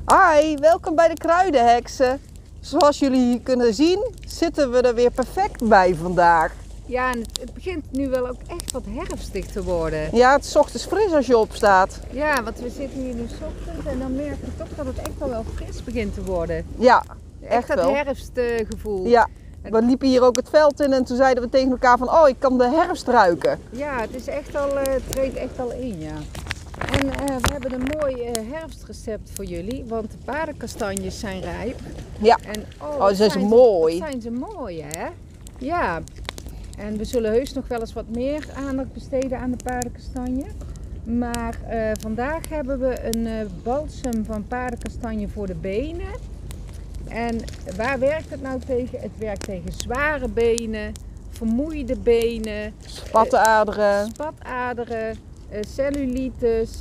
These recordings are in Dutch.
Hi, welkom bij de Kruidenheksen. Zoals jullie hier kunnen zien, zitten we er weer perfect bij vandaag. Ja, en het begint nu wel ook echt wat herfstig te worden. Ja, het is 's ochtends fris als je opstaat. Ja, want we zitten hier nu 's ochtends en dan merk je toch dat het echt wel fris begint te worden. Ja, Echt dat wel. herfstgevoel. Ja, we liepen hier ook het veld in en toen zeiden we tegen elkaar van, oh, ik kan de herfst ruiken. Ja, het is echt al, het treedt echt al in, ja. En we hebben een mooi herfstrecept voor jullie, want de paardenkastanjes zijn rijp. Ja, En, ze zijn mooi. Wat zijn ze mooi, hè? Ja. En we zullen heus nog wel eens wat meer aandacht besteden aan de paardenkastanje. Maar vandaag hebben we een balsem van paardenkastanje voor de benen. En waar werkt het nou tegen? Het werkt tegen zware benen, vermoeide benen, spataderen, cellulitis,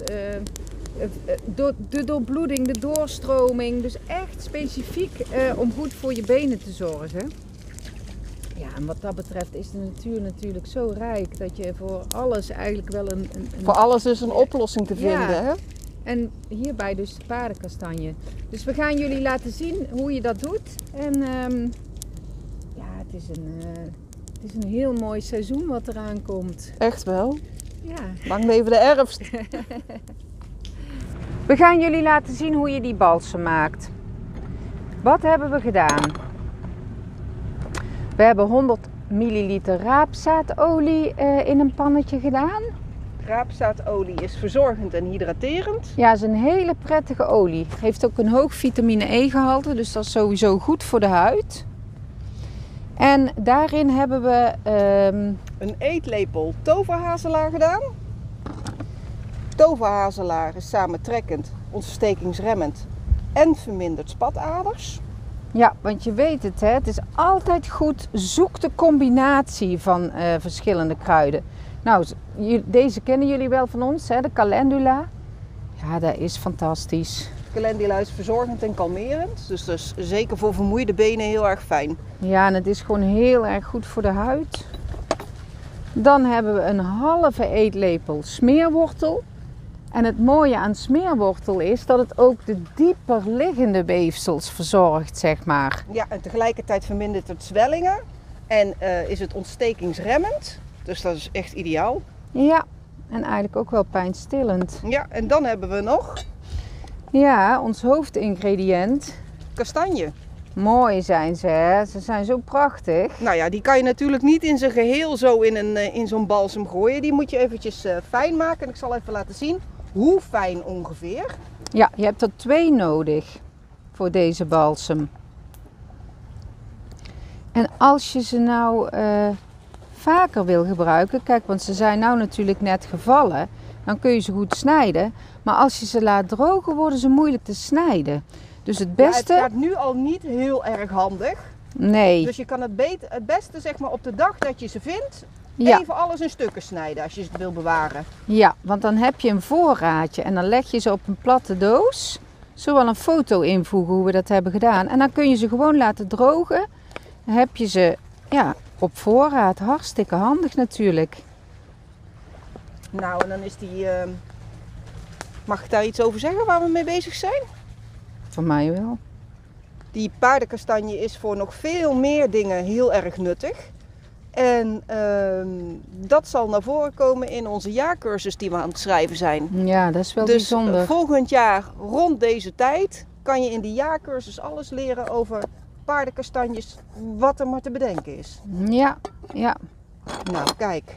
de doorbloeding, de doorstroming. Dus echt specifiek om goed voor je benen te zorgen. Ja, en wat dat betreft is de natuur natuurlijk zo rijk dat je voor alles eigenlijk wel een voor alles is een oplossing te vinden, ja. hè? En hierbij dus de paardenkastanje. Dus we gaan jullie laten zien hoe je dat doet. En ja, het is een heel mooi seizoen wat eraan komt. Echt wel. Ja. Lang leven de herfst. We gaan jullie laten zien hoe je die balsem maakt. Wat hebben we gedaan? We hebben 100 milliliter raapzaadolie in een pannetje gedaan. Raapzaadolie is verzorgend en hydraterend. Ja, het is een hele prettige olie. Heeft ook een hoog vitamine E gehalte, dus dat is sowieso goed voor de huid. En daarin hebben we een eetlepel toverhazelaar gedaan. Toverhazelaar is samentrekkend, ontstekingsremmend en vermindert spataders. Ja, want je weet het, hè? Het is altijd goed, zoek de combinatie van verschillende kruiden. Nou, deze kennen jullie wel van ons, hè? De calendula. Ja, dat is fantastisch. Calendula is verzorgend en kalmerend, dus dat is zeker voor vermoeide benen heel erg fijn. Ja, en het is gewoon heel erg goed voor de huid. Dan hebben we een halve eetlepel smeerwortel. En het mooie aan smeerwortel is dat het ook de dieper liggende weefsels verzorgt, zeg maar. Ja, en tegelijkertijd vermindert het zwellingen en is het ontstekingsremmend. Dus dat is echt ideaal. Ja, en eigenlijk ook wel pijnstillend. Ja, en dan hebben we nog... Ja, ons hoofdingrediënt. Kastanje. Mooi zijn ze, hè? Ze zijn zo prachtig. Nou ja, die kan je natuurlijk niet in zijn geheel zo in zo'n balsem gooien. Die moet je eventjes fijn maken. En ik zal even laten zien hoe fijn ongeveer. Ja, je hebt er 2 nodig voor deze balsem. En als je ze nou vaker wil gebruiken, kijk, want ze zijn nou natuurlijk net gevallen, dan kun je ze goed snijden. Maar als je ze laat drogen, worden ze moeilijk te snijden. Dus het beste... Ja, het gaat nu al niet heel erg handig. Nee. Dus je kan het beste zeg maar op de dag dat je ze vindt, Ja. even alles in stukken snijden als je ze wil bewaren. Ja, want dan heb je een voorraadje en dan leg je ze op een platte doos. Zullen we wel een foto invoegen hoe we dat hebben gedaan. En dan kun je ze gewoon laten drogen. Dan heb je ze ja, op voorraad. Hartstikke handig natuurlijk. Nou, en dan is die... Mag ik daar iets over zeggen waar we mee bezig zijn? Voor mij wel. Die paardenkastanje is voor nog veel meer dingen heel erg nuttig. En dat zal naar voren komen in onze jaarcursus die we aan het schrijven zijn. Ja, dat is wel dus bijzonder. Volgend jaar rond deze tijd kan je in die jaarcursus alles leren over paardenkastanjes, wat er maar te bedenken is. Ja, ja. Nou, kijk.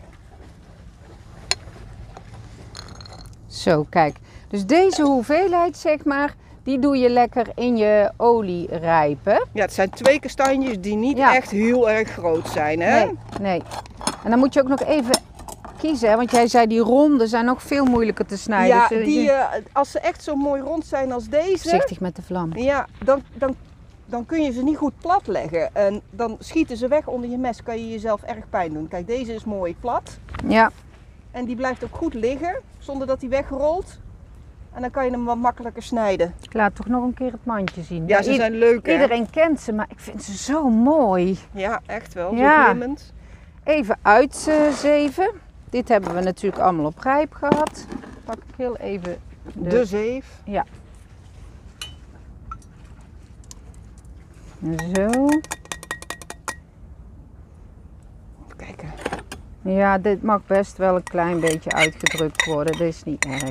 Zo, kijk. Dus deze hoeveelheid, zeg maar, die doe je lekker in je olie rijpen. Ja, het zijn 2 kastanjes die niet echt heel erg groot zijn, hè? Nee, nee. En dan moet je ook nog even kiezen, hè? Want jij zei die ronde zijn nog veel moeilijker te snijden. Ja, dus, als ze echt zo mooi rond zijn als deze... Voorzichtig met de vlam. Ja, dan kun je ze niet goed plat leggen. En dan schieten ze weg onder je mes, kan je jezelf erg pijn doen. Kijk, deze is mooi plat. Ja. En die blijft ook goed liggen, zonder dat hij wegrolt. En dan kan je hem wat makkelijker snijden. Ik laat toch nog een keer het mandje zien. Ja, ze zijn leuk, hè? Iedereen kent ze, maar ik vind ze zo mooi. Ja, echt wel. Ja. Zo glimmend. Even uitzeven. Dit hebben we natuurlijk allemaal op rijp gehad. Pak ik heel even de zeef. Ja. Zo. Even kijken. Ja, dit mag best wel een klein beetje uitgedrukt worden. Dat is niet erg.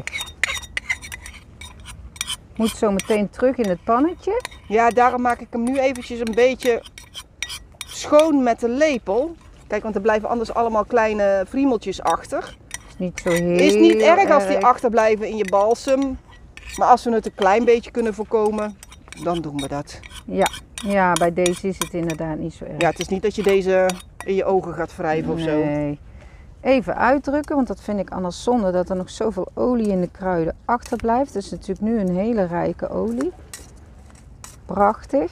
Moet zo meteen terug in het pannetje. Ja, daarom maak ik hem nu eventjes een beetje schoon met de lepel. Kijk, want er blijven anders allemaal kleine friemeltjes achter. Is niet zo heel Het is niet erg als die erg. achterblijven in je balsem. Maar als we het een klein beetje kunnen voorkomen, dan doen we dat. Ja, bij deze is het inderdaad niet zo erg. Ja, het is niet dat je deze in je ogen gaat wrijven of zo. Nee. Even uitdrukken, want dat vind ik anders zonde dat er nog zoveel olie in de kruiden achterblijft. Het is natuurlijk nu een hele rijke olie. Prachtig.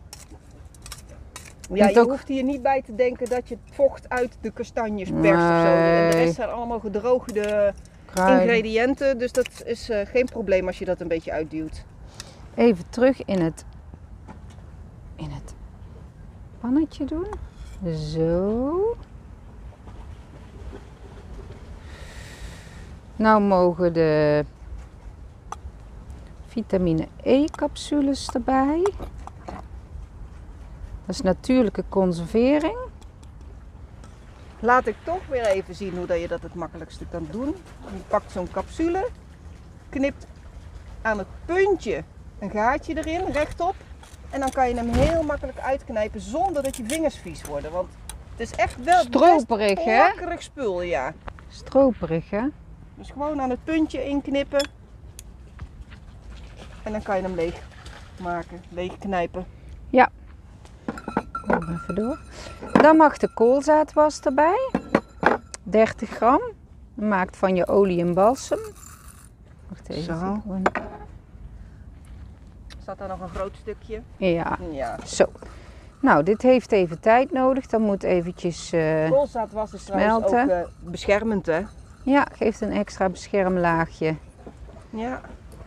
Ja, je ook- hoeft hier niet bij te denken dat je het vocht uit de kastanjes perst of zo. En de rest zijn allemaal gedroogde Kruiden. ingrediënten, dus dat is geen probleem als je dat een beetje uitduwt. Even terug in het pannetje doen. Zo. Nou mogen de vitamine E-capsules erbij. Dat is natuurlijke conservering. Laat ik toch weer even zien hoe dat je dat het makkelijkste kan doen. Je pakt zo'n capsule, knipt aan het puntje een gaatje erin, rechtop. En dan kan je hem heel makkelijk uitknijpen zonder dat je vingers vies worden. Want het is echt wel Stroperig, best hè? plakkerig spul, ja. Stroperig, hè? Dus gewoon aan het puntje inknippen. En dan kan je hem leeg maken, leeg knijpen. Even door. Dan mag de koolzaadwas erbij. 30 gram. Maakt van je olie een balsem. Wacht even. Zo. Gewoon- Zat daar nog een groot stukje? Ja, Ja. zo. Nou, dit heeft even tijd nodig. Dan moet eventjes... Koolzaadwas is trouwens smelten. ook beschermend, hè? ja, geeft een extra beschermlaagje. Ja.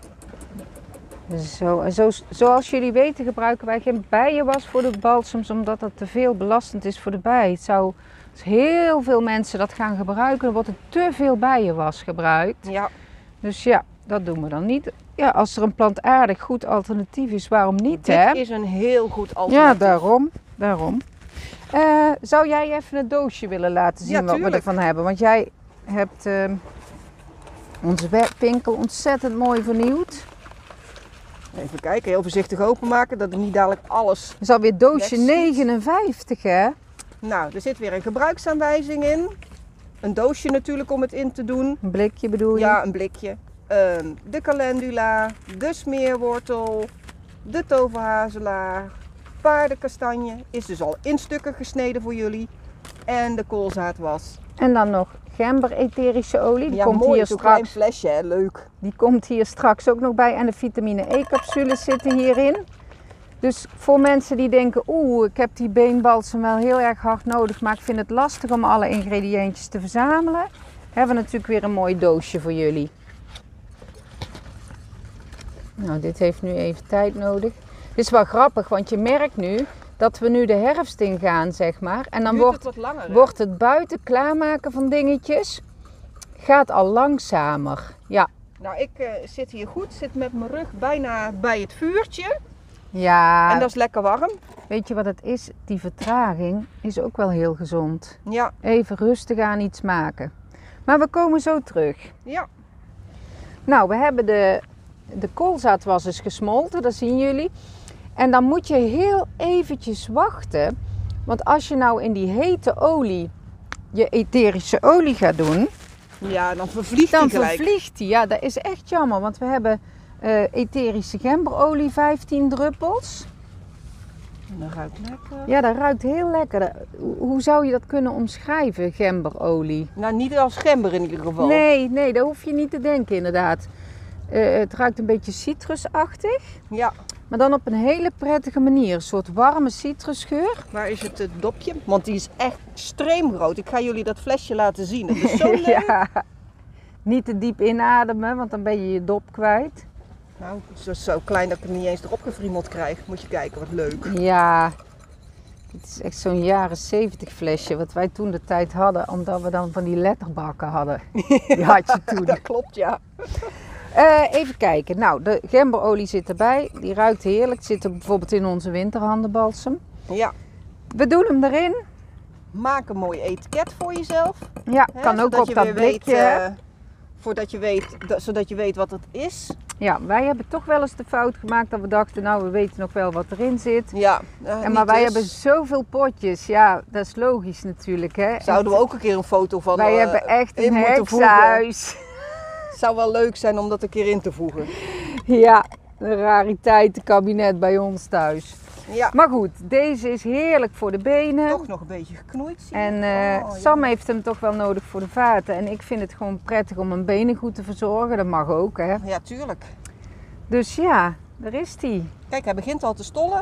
Zo, en zoals jullie weten gebruiken wij geen bijenwas voor de balsems, omdat dat te veel belastend is voor de bij. Als heel veel mensen dat gaan gebruiken, dan wordt er te veel bijenwas gebruikt. Ja. Dus ja, dat doen we dan niet. Ja, als er een plantaardig goed alternatief is, waarom niet, Dit hè? is een heel goed Ja, alternatief. daarom. Zou jij even het doosje willen laten zien Ja, wat we tuurlijk. ervan hebben? Want jij hebt onze webwinkel ontzettend mooi vernieuwd. Even kijken, heel voorzichtig openmaken, dat er niet dadelijk alles... Dat is alweer doosje Wegschiet. 59, hè? Nou, er zit weer een gebruiksaanwijzing in. Een doosje natuurlijk om het in te doen. Een blikje bedoel je? Ja, een blikje. De calendula, de smeerwortel, de toverhazelaar, paardenkastanje. Is dus al in stukken gesneden voor jullie. En de koolzaadwas. En dan nog gember etherische olie. Die, Ja, komt mooi, hier zo'n klein straks, flesje, hè? Leuk. die komt hier straks ook nog bij. En de vitamine E-capsules zitten hierin. Dus voor mensen die denken, ik heb die beenbalsem wel heel erg hard nodig, maar ik vind het lastig om alle ingrediëntjes te verzamelen, hebben we natuurlijk weer een mooi doosje voor jullie. Nou, dit heeft nu even tijd nodig. Het is wel grappig, want je merkt nu dat we nu de herfst ingaan, zeg maar. En dan Duurt het wat langer, hè? wordt het buiten klaarmaken van dingetjes, gaat al langzamer. Ja, Nou, ik zit hier goed, zit met mijn rug bijna bij het vuurtje. ja. En dat is lekker warm. Weet je wat het is? Die vertraging is ook wel heel gezond. Ja, Even rustig aan iets maken. Maar we komen zo terug. ja. Nou, we hebben de koolzaadwas is gesmolten, dat zien jullie. En dan moet je heel eventjes wachten. Want als je nou in die hete olie je etherische olie gaat doen, Ja, dan vervliegt dan hij gelijk. vervliegt die. Ja, dat is echt jammer. Want we hebben etherische gemberolie, 15 druppels. En dat ruikt lekker. Ja, dat ruikt heel lekker. Hoe zou je dat kunnen omschrijven, gemberolie? Nou, niet als gember in ieder geval. Nee, daar hoef je niet te denken inderdaad. Het ruikt een beetje citrusachtig, Ja, maar dan op een hele prettige manier. Een soort warme citrusgeur. waar is het dopje? Want die is echt extreem groot. Ik ga jullie dat flesje laten zien. Het is zo leuk. Ja. Niet te diep inademen, want dan ben je je dop kwijt. Nou, het is zo klein dat ik hem niet eens erop gefriemeld krijg. Moet je kijken, wat leuk. Ja, het is echt zo'n jaren 70 flesje wat wij toen de tijd hadden, omdat we dan van die letterbakken hadden. Die had je toen. Dat klopt, ja. Even kijken. Nou, de gemberolie zit erbij. Die ruikt heerlijk. Zit er bijvoorbeeld in onze winterhandenbalsem. Ja. We doen hem erin. Maak een mooi etiket voor jezelf. Ja, Hè, kan ook zodat op je dat weer blikje. weet, zodat je weet wat het is. Ja, wij hebben toch wel eens de fout gemaakt dat we dachten, nou, we weten nog wel wat erin zit. Ja, Maar wij hebben zoveel potjes. Ja, dat is logisch natuurlijk, hè. Zouden we ook een keer een foto van Wij hebben echt in een moeten voegen. heksenhuis. Het zou wel leuk zijn om dat een keer in te voegen. Ja, een rariteitenkabinet bij ons thuis. Ja, Maar goed, deze is heerlijk voor de benen. toch nog een beetje geknoeid. Zie je? En Sam heeft hem toch wel nodig voor de vaten. En ik vind het gewoon prettig om mijn benen goed te verzorgen. Dat mag ook, hè. Ja, tuurlijk. Dus ja, daar is die. Kijk, hij begint al te stollen.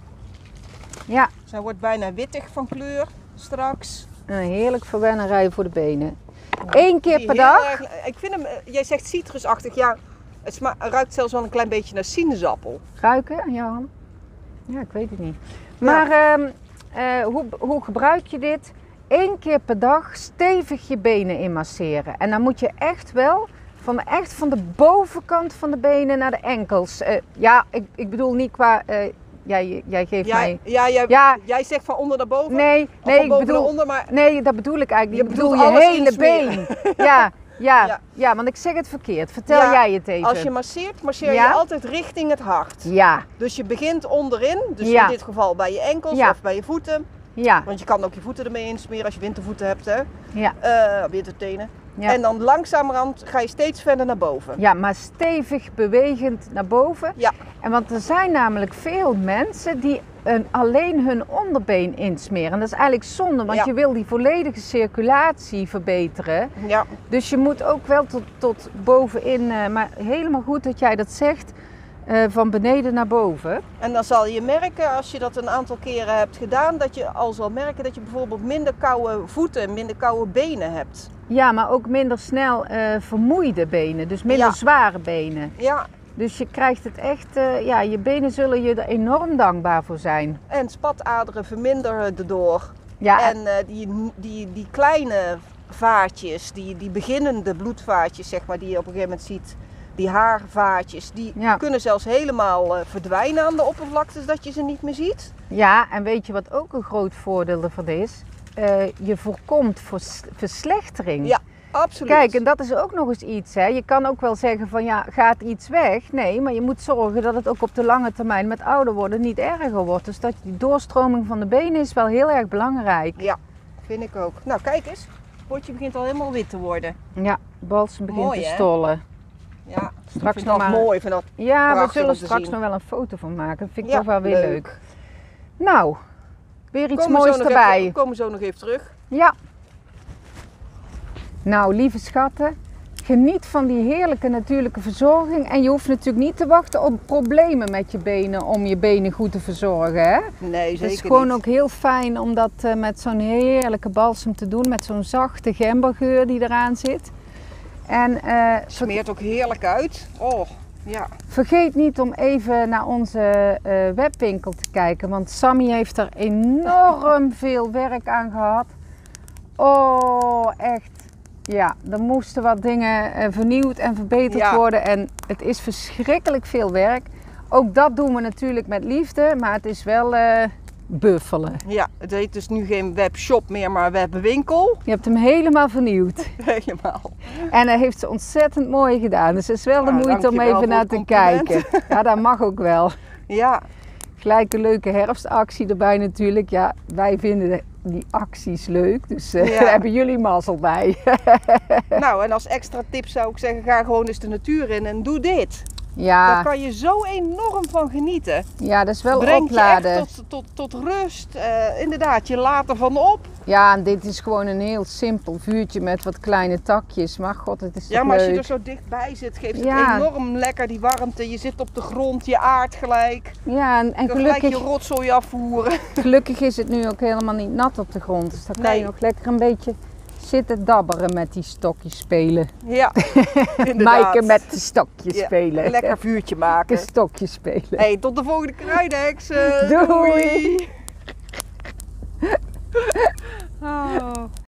Ja, Dus hij wordt bijna wittig van kleur straks. een heerlijk verwennerij voor de benen. Eén keer Die per heel dag. erg- ik vind hem, jij zegt citrusachtig, ja. Het ruikt zelfs wel een klein beetje naar sinaasappel. Ruiken, Johan? Ja, ik weet het niet. Maar hoe gebruik je dit? 1 keer per dag stevig je benen inmasseren. En dan moet je echt wel van de bovenkant van de benen naar de enkels. Ja, ik bedoel niet qua... jij geeft mij... Jij zegt van onder naar boven. Nee, of nee, van ik boven bedoel... naar onder, maar Nee, dat bedoel ik eigenlijk niet. Je Ik bedoel bedoelt je alles hele insmeren. been. Ja. Ja, want ik zeg het verkeerd. Vertel Ja, jij het even. als je masseert, masseer Ja? je altijd richting het hart. Ja, Dus je begint onderin, dus Ja. in dit geval bij je enkels Ja. of bij je voeten. ja, Want je kan ook je voeten ermee insmeren als je wintervoeten hebt, hè? ja. Wintertenen. Ja. En dan langzamerhand ga je steeds verder naar boven. Ja, maar stevig bewegend naar boven. Ja. En want er zijn namelijk veel mensen die alleen hun onderbeen insmeren. En dat is eigenlijk zonde, want Ja. je wil die volledige circulatie verbeteren. Ja. Dus je moet ook wel tot bovenin, maar helemaal goed dat jij dat zegt, van beneden naar boven. En dan zal je merken, als je dat een aantal keren hebt gedaan, dat je al zal merken dat je bijvoorbeeld minder koude voeten en minder koude benen hebt. Ja, maar ook minder snel vermoeide benen, dus minder Ja. zware benen. Ja, Dus je krijgt het echt, ja, je benen zullen je er enorm dankbaar voor zijn. en spataderen verminderen erdoor. Ja, En die kleine vaatjes, die beginnende bloedvaatjes, zeg maar, die je op een gegeven moment ziet, die haarvaatjes, die Ja. kunnen zelfs helemaal verdwijnen aan de oppervlakte, zodat je ze niet meer ziet. ja, en weet je wat ook een groot voordeel ervan is? Je voorkomt verslechtering. Ja, absoluut. Kijk, en dat is ook nog eens iets. Hè. Je kan ook wel zeggen van ja, gaat iets weg? Nee, maar je moet zorgen dat het ook op de lange termijn met ouder worden niet erger wordt. Dus dat die doorstroming van de benen is wel heel erg belangrijk. Ja, vind ik ook. Nou, kijk eens. Het potje begint al helemaal wit te worden. Ja, balsem begint Mooi, te hè? stollen. Ja, Straks ik vind nog dat maar... mooi. Vind dat... Ja, we prachtig zullen om te straks zien. nog wel een foto van maken. Dat vind ik Ja, toch wel weer leuk. Nou, weer iets Komen we moois zo nog erbij. even- komen we zo nog even terug. Ja. Nou, lieve schatten, geniet van die heerlijke natuurlijke verzorging. En je hoeft natuurlijk niet te wachten op problemen met je benen om je benen goed te verzorgen. Hè? Nee, zeker Het is gewoon niet. ook heel fijn om dat met zo'n heerlijke balsem te doen. Met zo'n zachte gembergeur die eraan zit. En Smeert ook heerlijk uit. Oh, ja. vergeet niet om even naar onze webwinkel te kijken. Want Sammy heeft er enorm veel werk aan gehad. Oh, echt. Ja, er moesten wat dingen vernieuwd en verbeterd Ja. worden. En het is verschrikkelijk veel werk. Ook dat doen we natuurlijk met liefde. Maar het is wel buffelen. Ja, het heet dus nu geen webshop meer, maar webwinkel. Je hebt hem helemaal vernieuwd. Helemaal. En hij heeft ze ontzettend mooi gedaan. Dus het is wel de Nou, moeite om dankjewel even voor naar het te compliment. kijken. Ja, dat mag ook wel. Ja, Gelijk een leuke herfstactie erbij natuurlijk. Ja, wij vinden die acties leuk. Dus Ja. daar hebben jullie mazzel bij. nou en als extra tip zou ik zeggen, ga gewoon eens de natuur in en doe dit. Daar Ja, kan je zo enorm van genieten. ja, dat is wel Brengt opladen. je echt tot rust. Inderdaad, je laat ervan op. Ja, en dit is gewoon een heel simpel vuurtje met wat kleine takjes. Maar god, het is toch Ja, maar als je leuk. er zo dichtbij zit, geeft het Ja. enorm lekker die warmte. Je zit op de grond, je aardt gelijk. Ja, en Je kan gelijk je gelukkig, rotzooi afvoeren. gelukkig is het nu ook helemaal niet nat op de grond. Dus dan kan je Nee. nog lekker een beetje zitten dabberen met die stokjes spelen. Ja, inderdaad. Maaike met de stokjes Ja, spelen. een lekker vuurtje maken. Een stokjes spelen. Hey, tot de volgende kruidenheks. Doei. Doei. Oh.